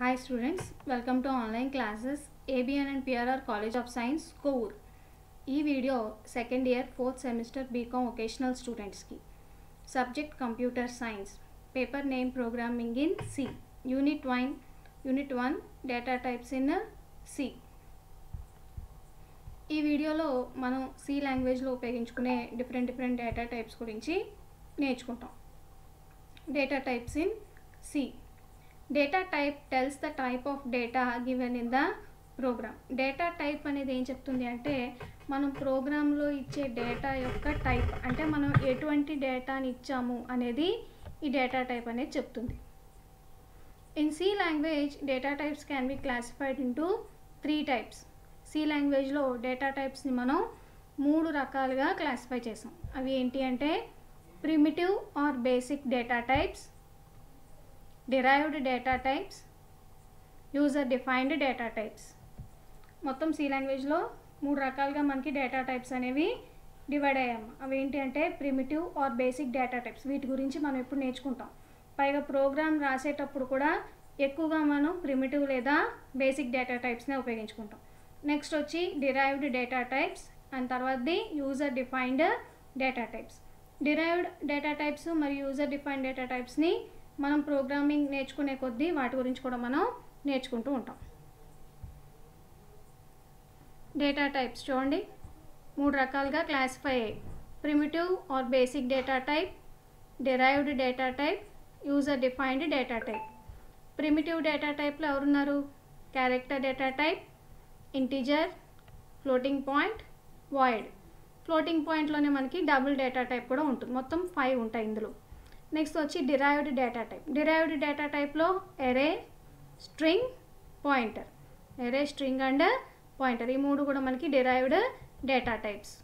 Hi students, welcome to online classes ABN and PRR College of Science, Kovur. ఈ video second year 4th semester B Com vocational స్టూడెంట్స్కి. Subject computer science, paper name programming in C, unit 1 data types in C. ఈ వీడియోలో మనం C లాంగ్వేజ్లో ఉపయోగించుకునే different data types గురించి నేర్చుకుంటాం. Data types in C. Data type tells the type of data given in the program. Data type అనేది ఏం చెప్తుంది అంటే మనం ప్రోగ్రాంలో ఇచ్చే డేటా యొక్క టైప్, అంటే మనం ఎటువంటి డేటాని ఇచ్చాము అనేది ఈ డేటా టైప్ అనేది చెప్తుంది. In C language data types can be classified into 3 types. C లాంగ్వేజ్లో డేటా టైప్స్ని మనం 3 రకాలుగా క్లాసిఫై చేసాం. అవి ఏంటి అంటే primitive or basic data types, derived data types, user defined data types. మొత్తం సి లాంగ్వేజ్లో 3 రకాలుగా మనకి డేటా టైప్స్ అనేవి డివైడ్ అయ్యాము. అవి ఏంటి అంటే primitive or basic data types. వీటి గురించి మనం ఇప్పుడు నేర్చుకుంటాం. పైగా ప్రోగ్రామ్ రాసేటప్పుడు కూడా ఎక్కువగా మనం ప్రిమిటివ్ లేదా బేసిక్ డేటా టైప్స్నే ఉపయోగించుకుంటాం. నెక్స్ట్ వచ్చి డిరైవ్డ్ డేటా టైప్స్ అండ్ తర్వాతది user defined data types. Derived data types మరియు యూజర్ డిఫైన్డ్ డేటా టైప్స్ని మనం ప్రోగ్రామింగ్ నేర్చుకునే కొద్దీ వాటి గురించి కూడా మనం నేర్చుకుంటూ ఉంటాం. డేటా టైప్స్ చూడండి 3 రకాలుగా క్లాసిఫై అయ్యాయి. Primitive or basic data type, derived data type, user defined data type. Primitive data టైప్లో ఎవరున్నారు? Character data type, integer, floating point, void. Floating పాయింట్లోనే మనకి డబుల్ డేటా టైప్ కూడా ఉంటుంది. మొత్తం 5 ఉంటాయి ఇందులో. నెక్స్ట్ వచ్చి derived data type. Derived data టైప్లో array, string, pointer. Array, string and pointer, ఈ 3 కూడా మనకి డిరైవ్డ్ డేటా టైప్స్.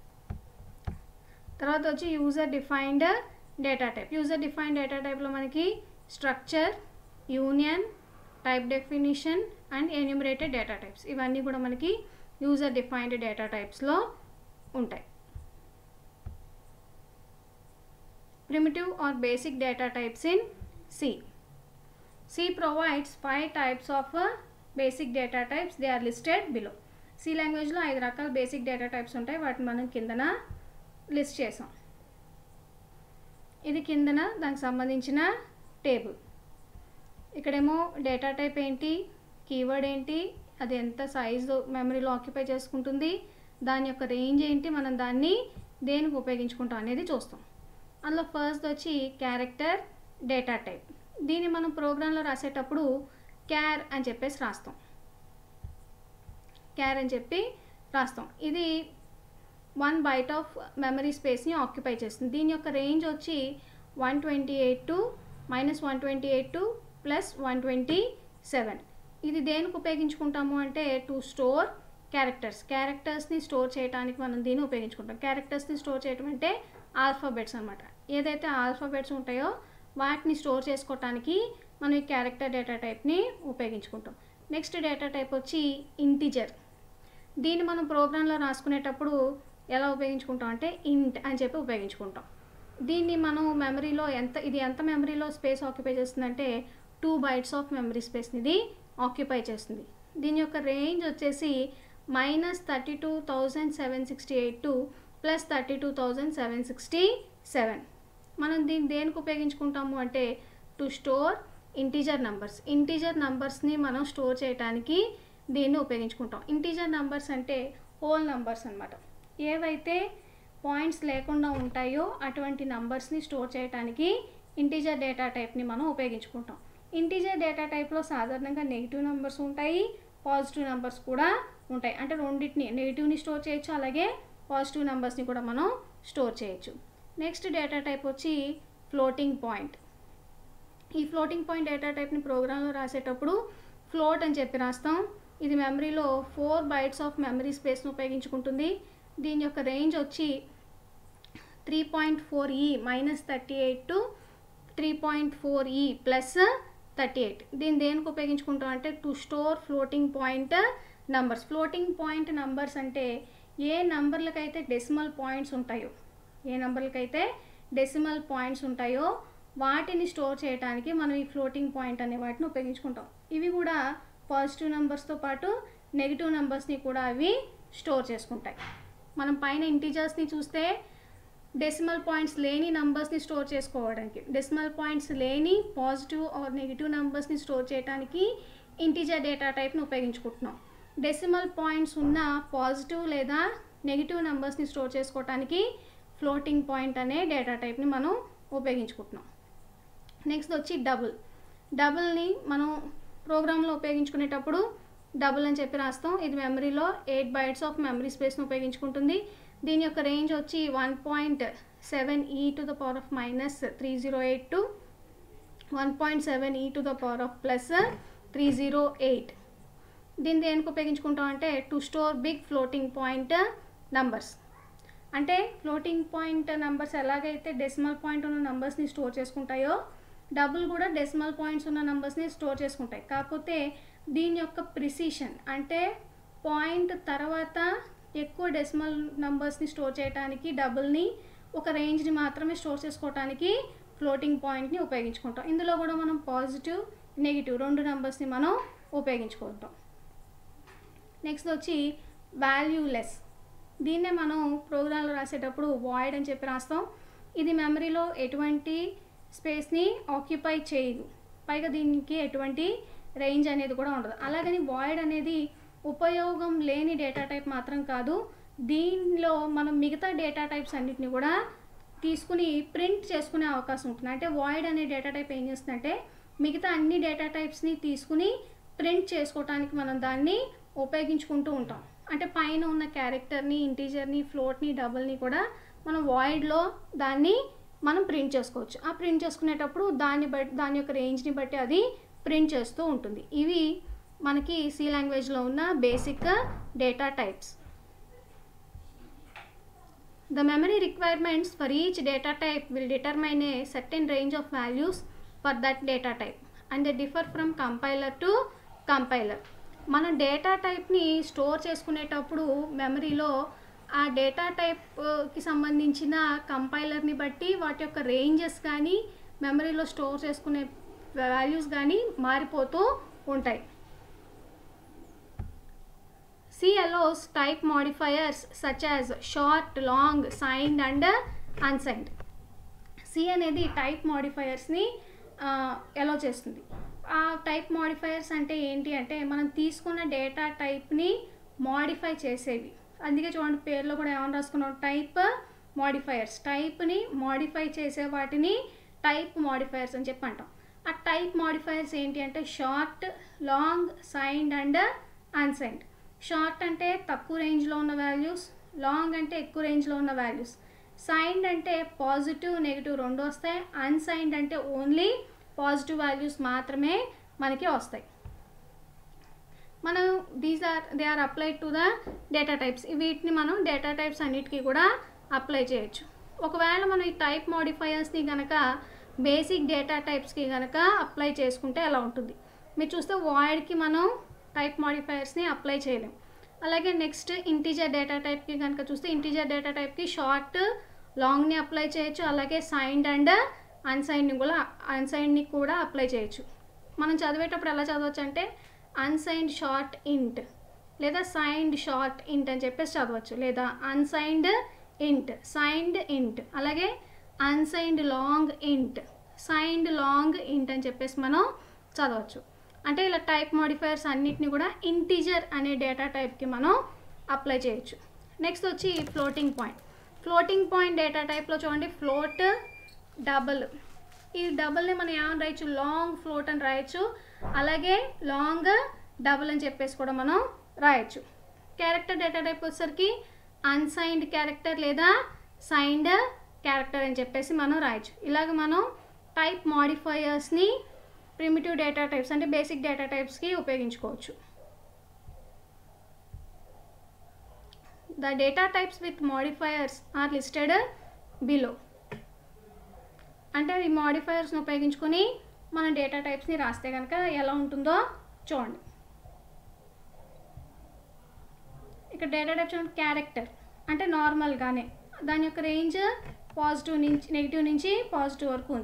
తర్వాత వచ్చి user defined data type. User defined data టైప్లో మనకి structure, union, type definition and enumerated data types. ఇవన్నీ కూడా మనకి యూజర్ డిఫైన్డ్ డేటా టైప్స్లో ఉంటాయి. Primitive or basic data types in C. C provides 5 types of basic data types. They are listed below. C language లో 5 రకాల basic data types ఉంటాయి. వాటిని మనం కిందన లిస్ట్ చేసాం. ఇది కిందన దానికి సంబంధించిన టేబుల్. ఇక్కడేమో డేటా టైప్ ఏంటి, కీవర్డ్ ఏంటి, అది ఎంత సైజు మెమరీలో ఆక్యుపై చేసుకుంటుంది, దాని యొక్క రేంజ్ ఏంటి, మనం దాన్ని దేనికి ఉపయోగించుకుంటాం అనేది చూస్తాం. అందులో ఫస్ట్ వచ్చి క్యారెక్టర్ డేటా టైప్. దీన్ని మనం ప్రోగ్రాంలో రాసేటప్పుడు క్యార్ అని చెప్పేసి రాస్తాం. క్యార్ అని చెప్పి రాస్తాం. ఇది 1 బైట్ ఆఫ్ మెమరీ స్పేస్ని ఆక్యుపై చేస్తుంది. దీని యొక్క రేంజ్ వచ్చి 128 to -128 to +127. ఇది దేనికి ఉపయోగించుకుంటాము అంటే టు స్టోర్ క్యారెక్టర్స్ని స్టోర్ చేయడానికి మనం దీన్ని ఉపయోగించుకుంటాం. క్యారెక్టర్స్ని స్టోర్ చేయడం అంటే ఆల్ఫాబెట్స్ అనమాట. ఏదైతే ఆల్ఫాబెట్స్ ఉంటాయో వాటిని స్టోర్ చేసుకోవటానికి మనం ఈ క్యారెక్టర్ డేటా టైప్ని ఉపయోగించుకుంటాం. నెక్స్ట్ డేటా టైప్ వచ్చి ఇంటిజర్. దీన్ని మనం ప్రోగ్రాంలో రాసుకునేటప్పుడు ఎలా ఉపయోగించుకుంటాం అంటే ఇంట్ అని చెప్పి ఉపయోగించుకుంటాం. దీన్ని మనం మెమరీలో ఎంత మెమరీలో స్పేస్ ఆక్యుపై చేస్తుందంటే 2 బైట్స్ ఆఫ్ మెమరీ స్పేస్ని ఇది ఆక్యుపై చేస్తుంది. దీని యొక్క రేంజ్ వచ్చేసి -32,768 to +32,767. మనం దీన్ని దేనికి ఉపయోగించుకుంటాము అంటే టు స్టోర్ ఇంటీజర్ నంబర్స్ని మనం స్టోర్ చేయడానికి దీన్ని ఉపయోగించుకుంటాం. ఇంటీజర్ నంబర్స్ అంటే హోల్ నంబర్స్ అనమాట. ఏవైతే పాయింట్స్ లేకుండా ఉంటాయో అటువంటి నంబర్స్ని స్టోర్ చేయడానికి ఇంటీజర్ డేటా టైప్ని మనం ఉపయోగించుకుంటాం. ఇంటీజర్ డేటా టైప్లో సాధారణంగా నెగిటివ్ నెంబర్స్ ఉంటాయి, పాజిటివ్ నెంబర్స్ కూడా ఉంటాయి. అంటే రెండింటిని, నెగిటివ్ని స్టోర్ చేయొచ్చు, అలాగే పాజిటివ్ నెంబర్స్ని కూడా మనం స్టోర్ చేయొచ్చు. నెక్స్ట్ డేటా టైప్ వచ్చి ఫ్లోటింగ్ పాయింట్. ఈ ఫ్లోటింగ్ పాయింట్ డేటా టైప్ని ప్రోగ్రాంలో రాసేటప్పుడు ఫ్లోట్ అని చెప్పి రాస్తాం. ఇది మెమరీలో 4 బైట్స్ ఆఫ్ మెమరీ స్పేస్ని ఉపయోగించుకుంటుంది. దీని యొక్క రేంజ్ వచ్చి 3.4e -38 to 3.4e +38. దీన్ని దేనికి ఉపయోగించుకుంటాం అంటే to store floating point numbers. Floating point numbers అంటే ఏ నంబర్లకైతే డెసిమల్ పాయింట్స్ ఉంటాయో వాటిని స్టోర్ చేయడానికి మనం ఈ ఫ్లోటింగ్ పాయింట్ అనే వాటిని ఉపయోగించుకుంటాం. ఇవి కూడా పాజిటివ్ నెంబర్స్తో పాటు నెగిటివ్ నెంబర్స్ని కూడా అవి స్టోర్ చేసుకుంటాయి. మనం పైన ఇంటీజర్స్ని చూస్తే డెసిమల్ పాయింట్స్ లేని నెంబర్స్ని స్టోర్ చేసుకోవడానికి, డెసిమల్ పాయింట్స్ లేని పాజిటివ్ ఆర్ నెగిటివ్ నెంబర్స్ని స్టోర్ చేయడానికి ఇంటీజర్ డేటా టైప్ని ఉపయోగించుకుంటున్నాం. డెసిమల్ పాయింట్స్ ఉన్న పాజిటివ్ లేదా నెగిటివ్ నెంబర్స్ని స్టోర్ చేసుకోవడానికి ఫ్లోటింగ్ పాయింట్ అనే డేటా టైప్ని మనం ఉపయోగించుకుంటున్నాం. నెక్స్ట్ వచ్చి డబుల్ని మనం ప్రోగ్రాంలో ఉపయోగించుకునేటప్పుడు డబుల్ అని చెప్పి రాస్తాం. ఇది మెమరీలో 8 bytes ఆఫ్ మెమరీ స్పేస్ని ఉపయోగించుకుంటుంది. దీని యొక్క రేంజ్ వచ్చి 1.7 e to the power of -308 to 1.7 e to the power of +308. దీన్ని దేనికి ఉపయోగించుకుంటాం అంటే to store big floating point numbers. అంటే ఫ్లోటింగ్ పాయింట్ నంబర్స్ ఎలాగైతే డెసిమల్ పాయింట్ ఉన్న నంబర్స్ని స్టోర్ చేసుకుంటాయో డబుల్ కూడా డెసిమల్ పాయింట్స్ ఉన్న నంబర్స్ని స్టోర్ చేసుకుంటాయి. కాకపోతే దీని యొక్క ప్రిసిషన్ అంటే పాయింట్ తర్వాత ఎక్కువ డెసిమల్ నంబర్స్ని స్టోర్ చేయడానికి డబుల్ని, ఒక రేంజ్ని మాత్రమే స్టోర్ చేసుకోవడానికి ఫ్లోటింగ్ పాయింట్ని ఉపయోగించుకుంటాం. ఇందులో కూడా మనం పాజిటివ్ నెగిటివ్ 2 నెంబర్స్ని మనం ఉపయోగించుకుంటాం. నెక్స్ట్ వచ్చి వాల్యూలెస్. దీన్నే మనం ప్రోగ్రాంలో రాసేటప్పుడు వాయిడ్ అని చెప్పి రాస్తాం. ఇది మెమరీలో ఎటువంటి స్పేస్ని ఆక్యుపై చేయదు, పైగా దీనికి ఎటువంటి రేంజ్ అనేది కూడా ఉండదు. అలాగని వాయిడ్ అనేది ఉపయోగం లేని డేటా టైప్ మాత్రం కాదు, దీనిలో మనం మిగతా డేటా టైప్స్ అన్నిటిని కూడా తీసుకుని ప్రింట్ చేసుకునే అవకాశం ఉంటుంది. అంటే వాయిడ్ అనే డేటా టైప్ ఏం చేస్తుందంటే మిగతా అన్ని డేటా టైప్స్ని తీసుకుని ప్రింట్ చేసుకోవటానికి మనం దాన్ని ఉపయోగించుకుంటూ ఉంటాం. అంటే పైన ఉన్న క్యారెక్టర్ని, ఇంటీజర్ని, ఫ్లోట్ని, డబుల్ని కూడా మనం వాయిడ్లో దాన్ని మనం ప్రింట్ చేసుకోవచ్చు. ఆ ప్రింట్ చేసుకునేటప్పుడు దాని యొక్క రేంజ్ని బట్టి అది ప్రింట్ చేస్తూ ఉంటుంది. ఇవి మనకి సి లాంగ్వేజ్లో ఉన్న basic data types. The memory requirements for each data type will determine a certain range of values for that data type and they differ from compiler to compiler. మనం డేటా టైప్ని store చేసుకునేటప్పుడు మెమరీలో ఆ data టైప్కి సంబంధించిన కంపైలర్ని బట్టి వాటి యొక్క ranges కానీ మెమరీలో స్టోర్ చేసుకునే వాల్యూస్ కానీ మారిపోతూ ఉంటాయి. C allows type modifiers such as short, long, signed and unsigned. C అనేది టైప్ మాడిఫైయర్స్ని అలో చేస్తుంది. ఆ టైప్ మాడిఫైయర్స్ అంటే ఏంటి అంటే మనం తీసుకున్న డేటా టైప్ని మాడిఫై చేసేవి. అందుకే చూడండి పేర్లో కూడా ఏమైనా రాసుకున్నాం, టైప్ మాడిఫైయర్స్. టైప్ని మాడిఫై చేసే వాటిని టైప్ మాడిఫైయర్స్ అని చెప్పి అంటాం. ఆ టైప్ మాడిఫైయర్స్ ఏంటి అంటే short, long, signed and unsigned. Short అంటే తక్కువ రేంజ్లో ఉన్న వాల్యూస్, లాంగ్ అంటే ఎక్కువ రేంజ్లో ఉన్న వాల్యూస్, సైన్డ్ అంటే పాజిటివ్ నెగిటివ్ 2 వస్తాయి, అన్సైన్డ్ అంటే ఓన్లీ పాజిటివ్ వాల్యూస్ మాత్రమే మనకి వస్తాయి. మనం they are applied to the data types. వీటిని మనం డేటా టైప్స్ అన్నిటికీ కూడా అప్లై చేయొచ్చు. ఒకవేళ మనం ఈ టైప్ మాడిఫైయర్స్ని కనుక బేసిక్ డేటా టైప్స్కి కనుక అప్లై చేసుకుంటే ఎలా ఉంటుంది మీరు చూస్తే వాయిడ్కి మనం టైప్ మాడిఫైయర్స్ని అప్లై చేయలేం. అలాగే నెక్స్ట్ ఇంటీజర్ డేటా టైప్కి కనుక చూస్తే ఇంటీజర్ డేటా టైప్కి షార్ట్, లాంగ్ని అప్లై చేయొచ్చు. అలాగే సైన్డ్ అండ్ అన్సైన్డ్ని కూడా అప్లై చేయొచ్చు. మనం చదివేటప్పుడు ఎలా చదవచ్చు అంటే అన్సైన్డ్ షార్ట్ ఇంట్ లేదా సైన్డ్ షార్ట్ ఇంట్ అని చెప్పేసి చదవచ్చు, లేదా అన్సైన్డ్ ఇంట్, సైన్డ్ ఇంట్, అలాగే unsigned long int, signed long int అని చెప్పేసి మనం చదవచ్చు. అంటే ఇలా టైప్ మాడిఫైయర్స్ అన్నిటిని కూడా ఇంటీజర్ అనే డేటా టైప్కి మనం అప్లై చేయొచ్చు. నెక్స్ట్ వచ్చి floating point. Floating point data టైప్లో చూడండి ఫ్లోట్, డబుల్. ఈ డబుల్ని మనం ఏమని రాయొచ్చు, లాంగ్ ఫ్లోట్ అని రాయొచ్చు, అలాగే లాంగ్ డబుల్ అని చెప్పేసి కూడా మనం రాయొచ్చు. క్యారెక్టర్ డేటా టైప్ వచ్చేసరికి అన్సైన్డ్ క్యారెక్టర్ లేదా సైన్డ్ క్యారెక్టర్ అని చెప్పేసి మనం రాయొచ్చు. ఇలాగ మనం టైప్ మాడిఫైయర్స్ని ప్రిమిటివ్ డేటా టైప్స్ అంటే బేసిక్ డేటా టైప్స్కి ఉపయోగించుకోవచ్చు. The data types with modifiers are listed below. అంటే ఈ మాడిఫైయర్స్ని ఉపయోగించుకొని మన డేటా టైప్స్ని రాస్తే కనుక ఎలా ఉంటుందో చూడండి. ఇక్కడ డేటా టైప్ చూడండి, క్యారెక్టర్ అంటే నార్మల్గానే దాని యొక్క రేంజ్ పాజిటివ్ నుంచి నెగిటివ్ నుంచి పాజిటివ్ వరకు ఉంది.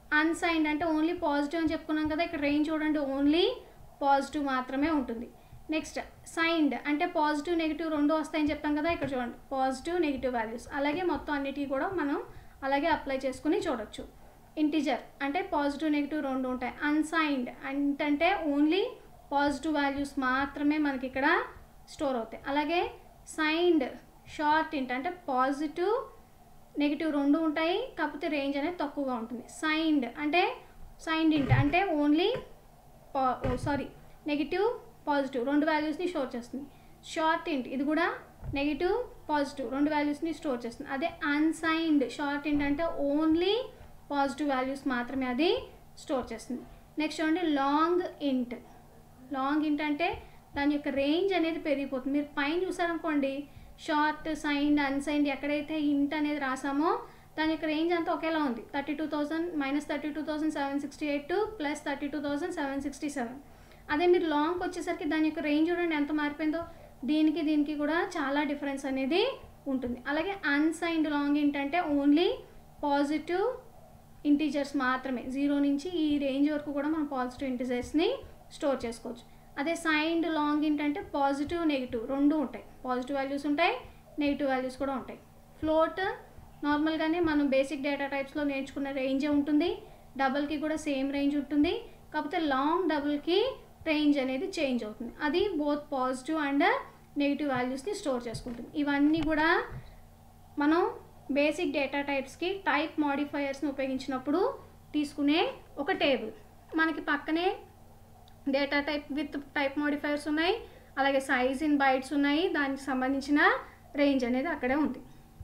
అన్సైన్డ్ అంటే ఓన్లీ పాజిటివ్ అని చెప్పుకున్నాం కదా, ఇక్కడ రేంజ్ చూడండి ఓన్లీ పాజిటివ్ మాత్రమే ఉంటుంది. నెక్స్ట్ సైన్డ్ అంటే పాజిటివ్ నెగిటివ్ రెండు వస్తాయని చెప్పాం కదా, ఇక్కడ చూడండి పాజిటివ్ నెగిటివ్ వాల్యూస్. అలాగే మొత్తం అన్నిటికీ కూడా మనం అలాగే అప్లై చేసుకుని చూడొచ్చు. ఇంటిజర్ అంటే పాజిటివ్ నెగిటివ్ రెండు ఉంటాయి. అన్సైన్డ్ అంటే ఓన్లీ పాజిటివ్ వాల్యూస్ మాత్రమే మనకి ఇక్కడ స్టోర్ అవుతాయి. అలాగే సైన్డ్ షార్ట్ ఇంట్ అంటే పాజిటివ్ నెగిటివ్ రెండు ఉంటాయి, కాకపోతే రేంజ్ అనేది తక్కువగా ఉంటుంది. సైన్డ్ ఇంట్ అంటే ఓన్లీ నెగిటివ్ పాజిటివ్ రెండు వాల్యూస్ని స్టోర్ చేస్తుంది. షార్ట్ ఇంట్ ఇది కూడా నెగిటివ్ పాజిటివ్ రెండు వాల్యూస్ని స్టోర్ చేస్తుంది. అదే అన్సైన్డ్ షార్ట్ ఇంట్ అంటే ఓన్లీ పాజిటివ్ వాల్యూస్ మాత్రమే అది స్టోర్ చేస్తుంది. నెక్స్ట్ చూడండి లాంగ్ ఇంట్ అంటే దాని యొక్క రేంజ్ అనేది పెరిగిపోతుంది. మీరు పైన చూసారనుకోండి షార్ట్, సైన్డ్, అన్సైన్డ్ ఎక్కడైతే ఇంట్ అనేది రాసామో దాని యొక్క రేంజ్ అంతా ఒకేలా ఉంది. 32,000 - 32,768 + 32,767. అదే మీరు లాంగ్కి వచ్చేసరికి దాని యొక్క రేంజ్ చూడండి ఎంత మారిపోయిందో. దీనికి కూడా చాలా డిఫరెన్స్ అనేది ఉంటుంది. అలాగే అన్సైన్డ్ లాంగ్ ఇంట్ అంటే ఓన్లీ పాజిటివ్ ఇంటీజర్స్ మాత్రమే, 0 నుంచి ఈ రేంజ్ వరకు కూడా మనం పాజిటివ్ ఇంటీజర్స్ని స్టోర్ చేసుకోవచ్చు. అదే సైన్డ్ లాంగ్ ఇంట్ అంటే పాజిటివ్ నెగిటివ్ రెండు ఉంటాయి, పాజిటివ్ వాల్యూస్ ఉంటాయి, నెగిటివ్ వాల్యూస్ కూడా ఉంటాయి. ఫ్లోట్ నార్మల్గానే మనం బేసిక్ డేటా టైప్స్లో నేర్చుకున్న రేంజే ఉంటుంది, డబుల్కి కూడా సేమ్ రేంజ్ ఉంటుంది. కాకపోతే లాంగ్ డబుల్కి రేంజ్ అనేది చేంజ్ అవుతుంది, అది బోత్ పాజిటివ్ అండ్ నెగిటివ్ వాల్యూస్ని స్టోర్ చేసుకుంటుంది. ఇవన్నీ కూడా మనం బేసిక్ డేటా టైప్స్కి టైప్ మోడిఫైయర్స్ని ఉపయోగించినప్పుడు తీసుకునే ఒక టేబుల్. మనకి పక్కనే data type with type modifiers ఉన్నాయి, అలాగే సైజ్ ఇన్ బైట్స్ ఉన్నాయి, దానికి సంబంధించిన రేంజ్ అనేది అక్కడే ఉంది.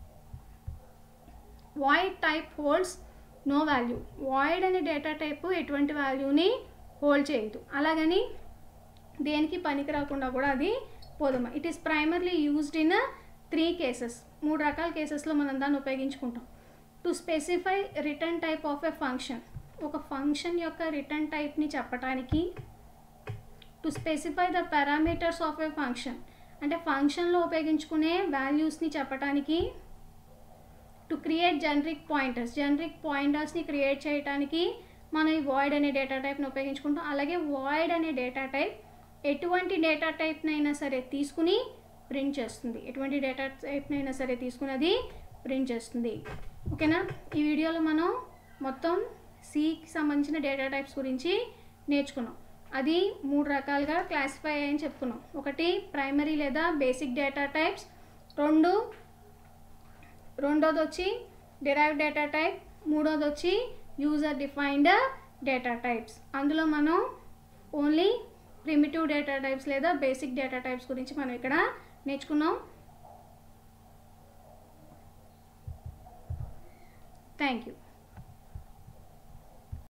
Void type holds no value. Void అనే డేటా టైప్ ఎటువంటి వాల్యూని హోల్డ్ చేయదు, అలాగని దేనికి పనికి రాకుండా కూడా అది పోదమ్మా. It is primarily used in 3 cases. 3 రకాల కేసెస్లో మనం దాన్ని ఉపయోగించుకుంటాం. To specify return type of a function, ఒక ఫంక్షన్ యొక్క రిటర్న్ టైప్ని చెప్పడానికి. To specify the parameters of a function అంటే ఫంక్షన్లో ఉపయోగించుకునే వాల్యూస్ని చెప్పడానికి. టు క్రియేట్ జనరిక్ పాయింటర్స్ని క్రియేట్ చేయడానికి మనం ఈ వాయిడ్ అనే డేటా టైప్ని ఉపయోగించుకుంటాం. అలాగే వాయిడ్ అనే డేటా టైప్ ఎటువంటి డేటా టైప్నైనా సరే తీసుకుని ప్రింట్ చేస్తుంది, అది ప్రింట్ చేస్తుంది. ఓకేనా, ఈ వీడియోలో మనం మొత్తం సికి సంబంధించిన డేటా టైప్స్ గురించి నేర్చుకున్నాం. అది 3 రకాలుగా క్లాసిఫై అయ్యని చెప్పుకున్నాం. ఒకటి ప్రైమరీ లేదా బేసిక్ డేటా టైప్స్, రెండోది వచ్చి డిరైవ్డ్ డేటా టైప్, మూడోది వచ్చి యూజర్ డిఫైన్డ్ డేటా టైప్స్. అందులో మనం ఓన్లీ ప్రిమిటివ్ డేటా టైప్స్ లేదా బేసిక్ డేటా టైప్స్ గురించి మనం ఇక్కడ నేర్చుకున్నాం. Thank you.